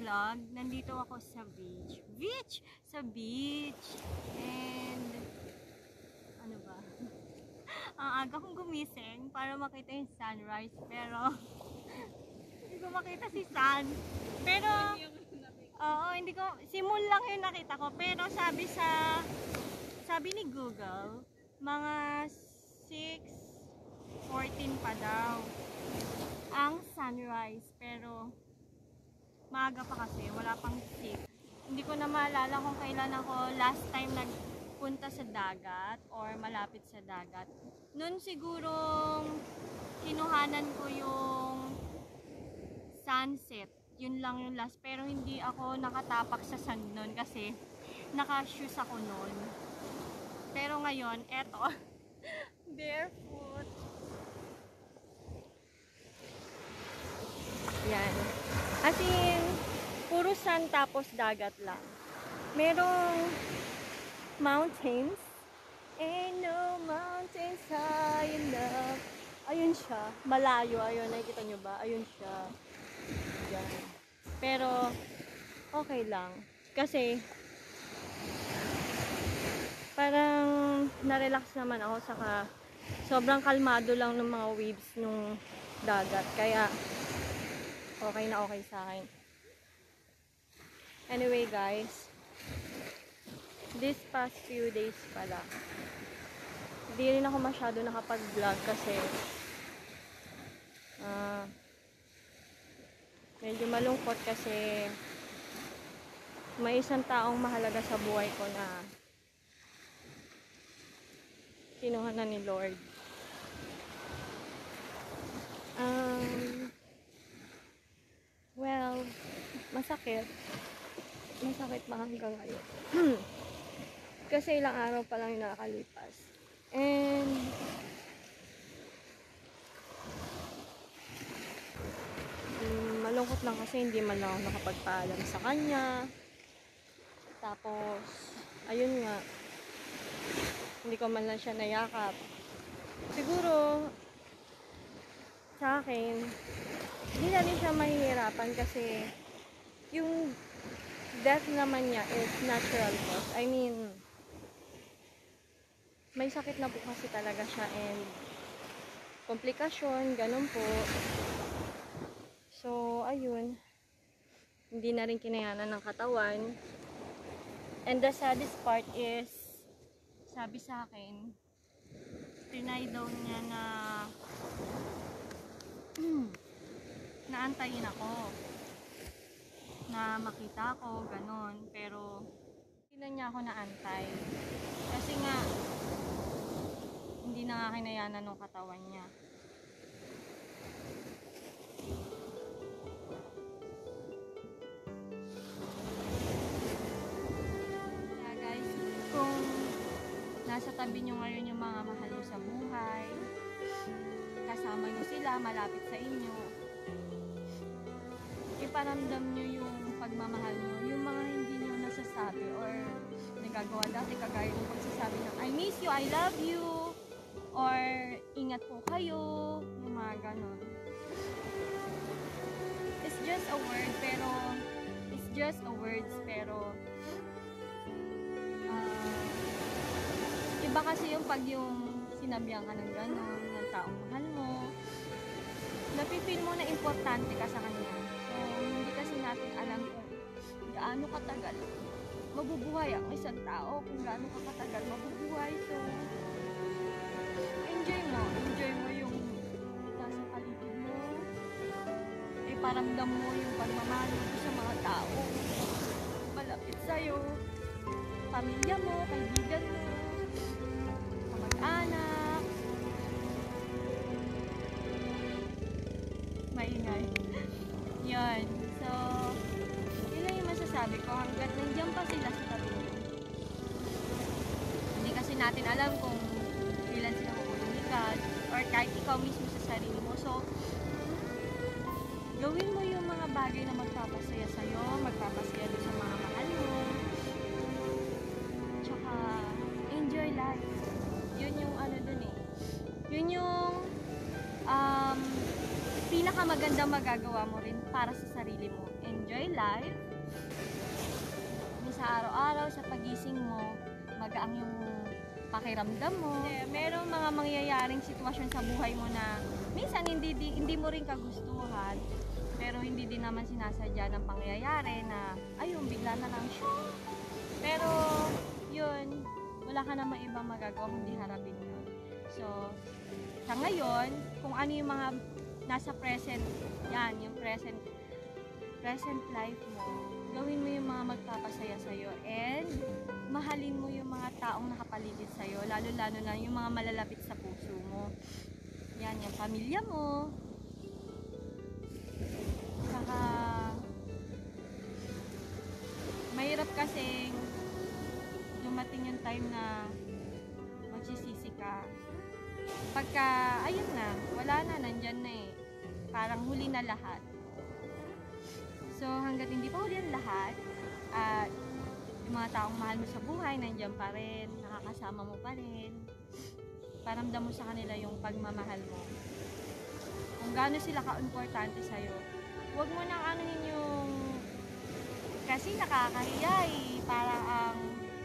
vlog. Nandito ako sa beach. Sa beach. And, ano ba? Ang aga kong gumising para makita yung sunrise. Pero, hindi ko makita si sun. Pero, oo, hindi ko, simul lang yung nakita ko. Pero sabi ni Google, mga 6:14 pa daw ang sunrise. Pero, maaga pa kasi, wala pang 6. Hindi ko na maalala kung kailan ako last time nagpunta sa dagat or malapit sa dagat. Noon sigurong kinuhanan ko yung sunset. Yun lang yung last. Pero hindi ako nakatapak sa sand noon kasi naka-shoes ako noon. Pero ngayon, eto, barefoot. Yan. As in, puro sand tapos dagat lang. Merong mountains. Ain't no mountains high enough. Ayun siya. Malayo. Ayun. Nakikita nyo ba? Ayun siya. Yan. Pero, okay lang. Kasi, parang na-relax naman ako. Saka, sobrang kalmado lang ng mga waves nung dagat. Kaya, okay na okay sa akin. Anyway guys, this past few days pala, hindi rin ako masyado nakapag-vlog kasi medyo malungkot kasi may isang taong mahalaga sa buhay ko na kinuha na ni Lord. Well, masakit pa hanggang ngayon. Kasi ilang araw pa lang yung nakakalipas. And malungkot lang kasi hindi man lang ako nakapagpaalam sa kanya. Tapos ayun nga, hindi ko man lang siya nayakap. Siguro sa akin hindi na rin siya mahihirapan kasi yung death naman niya is natural cause. I mean, may sakit na po kasi talaga siya and komplikasyon, ganun po. So, ayun. Hindi na rin kinayanan ng katawan. And the saddest part is, sabi sa akin, trinay daw niya na naantayin ako na makita ko, ganon. Pero hindi na niya ako naantay kasi nga hindi na nga kinayanan ng katawan niya. Kaya guys, kung nasa tabi nyo ngayon yung mga mahal nyo sa buhay, kasama nyo sila, malapit sa inyo, iparamdam nyo yung pagmamahal nyo, yung mga hindi nyo nasasabi or nagagawa dati, kagaya ng pagsasabi ng I miss you, I love you, or ingat po kayo, yung mga ganon. It's just a word, pero iba kasi yung pag yung sinabihan ka ng ganon, ng taong mahal mo, napipil mo na importante ka sa kanya. So, hindi kasi natin alam kung gaano katagal mabubuhay ang isang tao, kung gaano katagal mabubuhay. So, enjoy mo yung nasa paligid mo. Iparamdam mo yung pagmamahal mo sa mga tao malapit sa'yo, pamilya mo, kaibigan mo, kamag-anak. Maingay. Yan. So, yun lang yung masasabi ko. Hanggat nandiyan pa sila sa tabi mo. Hindi kasi natin alam kung kailan sila makukulikat or kahit ikaw mismo sa sarili mo. So, gawin mo yung mga bagay na magpapasaya sa'yo, magpapasaya doon sa mga mahal mo. Tsaka, enjoy life. Yun yung ano dun eh. Yun yung pinakamagandang magagawa mo rin para sa sarili mo. And enjoy life. Sa araw-araw, sa pagising mo, magaang yung pakiramdam mo. Merong mga mangyayaring sitwasyon sa buhay mo na minsan hindi mo rin kagustuhan, pero hindi din naman sinasadya ng pangyayari na ayun, bigla na lang siya. Pero yun, wala ka namang ibang magagawa kundi harapin yun. So, sa ngayon, kung ano yung mga nasa present, yan, yung present life mo, gawin mo yung mga magpapasaya sa'yo and mahalin mo yung mga taong nakapaligid sa'yo, lalo-lalo na yung mga malalapit sa puso mo. Yan, yung pamilya mo. Saka, mahirap kasing dumating yung time na magsisisi ka. Pagka, ayun na, wala na, nandyan na eh. Parang huli na lahat. So, hanggat hindi pa huli ang lahat, at yung mga taong mahal mo sa buhay, nandyan pa rin, nakakasama mo pa rin, paramdam mo sa kanila yung pagmamahal mo. Kung gaano sila ka-importante sa'yo, huwag mo nang anuhin yung, kasi nakakahiya eh, parang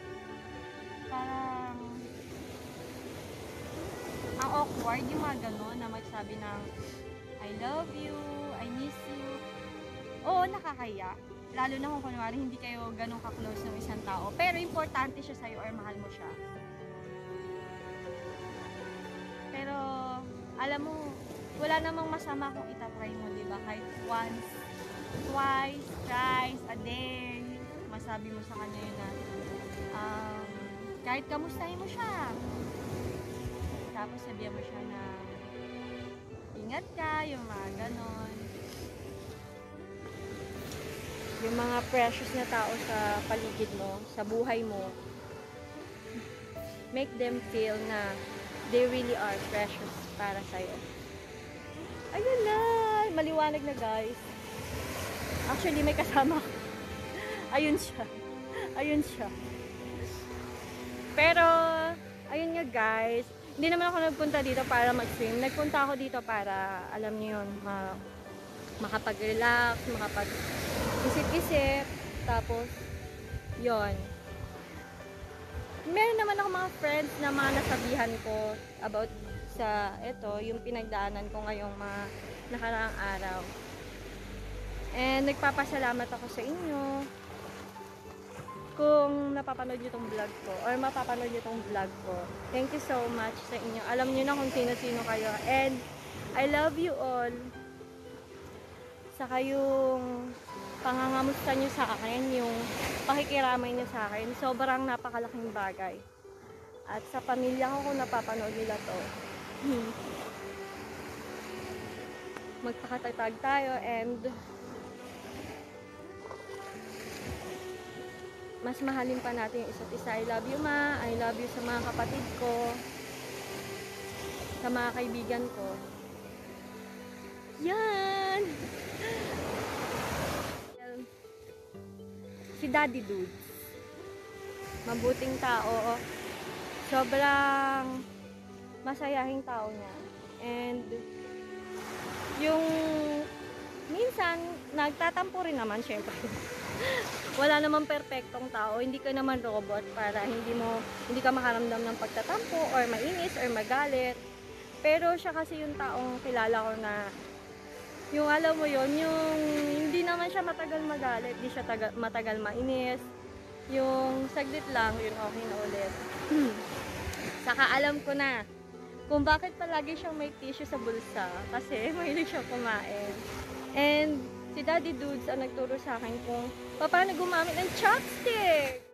ang awkward yung mga gano'n na magsabi ng I love you, I miss you. Oo, nakakaya. Lalo na kung kunwari hindi kayo ganun ka-close ng isang tao. Pero importante siya sa'yo or mahal mo siya. Pero, alam mo, wala namang masama kung itatry mo, diba? Kahit once, twice, thrice, a day. Masabi mo sa kanya yun na, kahit kamustahin mo siya. Tapos sabihan mo siya na, ingat ka, yung mga ganon. Yung mga precious na tao sa paligid mo, sa buhay mo, make them feel na they really are precious para sa'yo. Ayun na! Maliwanag na guys. Actually, may kasama ko. Ayun siya. Ayun siya. Pero, ayun nga guys. Hindi naman ako nagpunta dito para mag-swim. Nagpunta ako dito para, alam niyo yun, makapag-relax, makapag-isip-isip, tapos, yon. Meron naman ako mga friends na mga nasabihan ko about sa, ito, yung pinagdaanan ko ngayong mga nakaraang araw. And, nagpapasalamat ako sa inyo kung napapanood nyo tong vlog ko or mapapanood nyo tong vlog ko. Thank you so much sa inyo. Alam nyo na kung sino-sino kayo. And, I love you all. Saka yung pangangamusta nyo sa akin, yung pakikiramay nyo sa akin, sobrang napakalaking bagay. At sa pamilya ko, kung napapanood nila to, magpakatatag tayo and mas mahalin pa natin yung isa't isa. I love you ma, I love you sa mga kapatid ko, sa mga kaibigan ko. Yan! Si Daddy Dudes, mabuting tao, sobrang masayahing tao niya. And yung minsan nagtatampo rin naman, syempre. Wala namang perpektong tao, hindi ka naman robot para hindi ka makaramdam ng pagtatampo or mainis or magalit. Pero siya kasi yung taong kilala ko na yung alam mo yon, yung hindi naman siya matagal magalit, hindi siya matagal mainis. Yung saglit lang, yun okay na ulit. Saka alam ko na kung bakit palagi siyang may tissue sa bulsa, kasi mahilig siyang kumain. And si Daddy Dudes ang nagturo sa akin kung paano gumamit ng chopstick.